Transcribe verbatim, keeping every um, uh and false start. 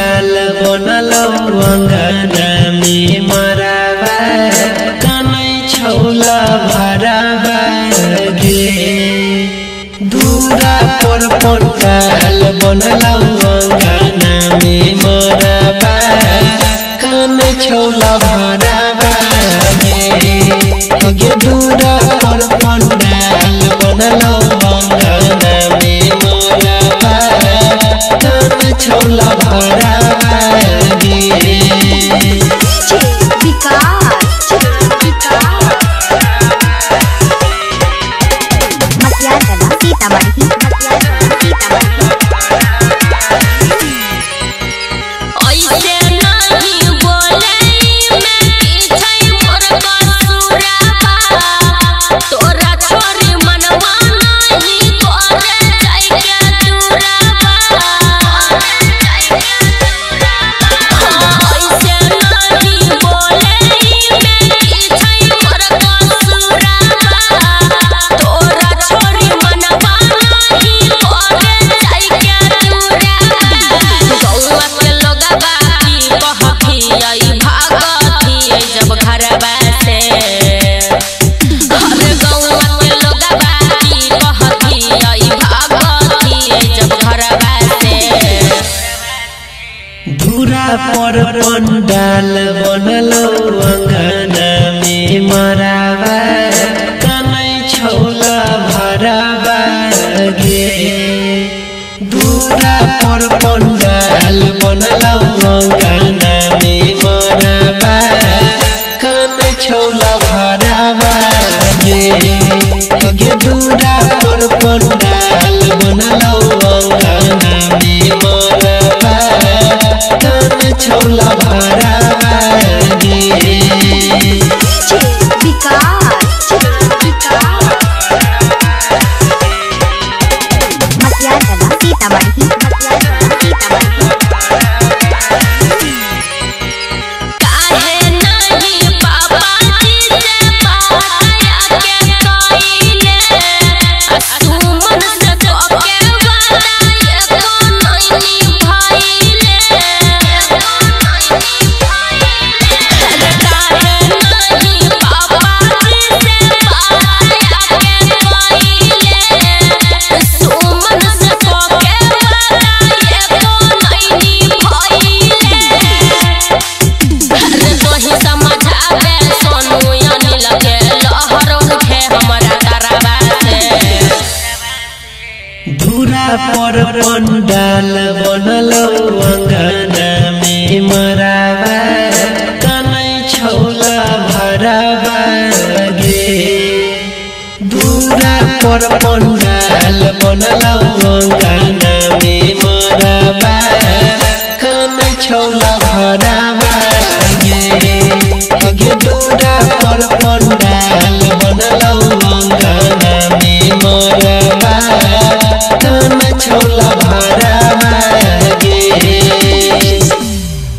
पंडाल बनलो अंगना में मरावा कनै छौला भरावा गे दूरा पर पंडाल बनलो अंगना में मरावा कनै छौला भरावा गे दूरा पर पंडाल बनलो अंगना में मरावा कनै छौला भरावा गे दूरा पर पंडाल बनलो अंगना में मरावा कनै छौला भरावा गे दूरा पर पंडाल बनलो अंगना में मरावा कनै छौला भरावा गे दूरा पर पंडाल बनलो अंगना में मरावा कनै छौला भरावा गे दूरा पर पंडाल बनलो अंगना में मरावा कनै छौला भरावा गे दूरा पर पंडाल बनलो